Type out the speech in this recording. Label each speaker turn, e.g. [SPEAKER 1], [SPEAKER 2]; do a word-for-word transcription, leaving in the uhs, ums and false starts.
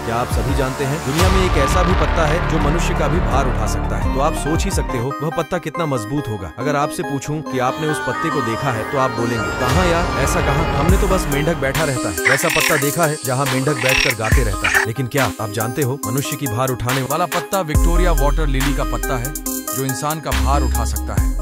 [SPEAKER 1] क्या आप सभी जानते हैं दुनिया में एक ऐसा भी पत्ता है जो मनुष्य का भी भार उठा सकता है। तो आप सोच ही सकते हो वह पत्ता कितना मजबूत होगा। अगर आपसे पूछूं कि आपने उस पत्ते को देखा है तो आप बोलेंगे कहाँ यार, ऐसा कहाँ, हमने तो बस मेंढक बैठा रहता है वैसा पत्ता देखा है जहाँ मेंढक बैठकर गाते रहता है। लेकिन क्या आप जानते हो मनुष्य की भार उठाने वाला पत्ता विक्टोरिया वाटर लिली का पत्ता है जो इंसान का भार उठा सकता है।